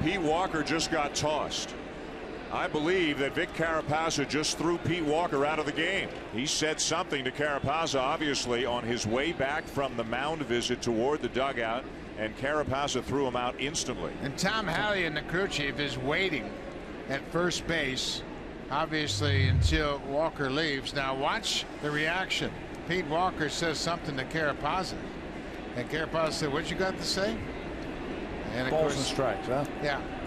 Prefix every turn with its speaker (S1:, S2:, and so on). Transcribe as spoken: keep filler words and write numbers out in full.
S1: Pete Walker just got tossed. I believe that Vic Carapazza just threw Pete Walker out of the game. He said something to Carapazza, obviously, on his way back from the mound visit toward the dugout, and Carapazza threw him out instantly.
S2: And Tom Halley and the crew chief is waiting at first base, obviously, until Walker leaves. Now watch the reaction. Pete Walker says something to Carapazza, and Carapazza said, "What you got to say?" And of
S3: Balls
S2: course,
S3: and strikes, huh?
S2: Yeah.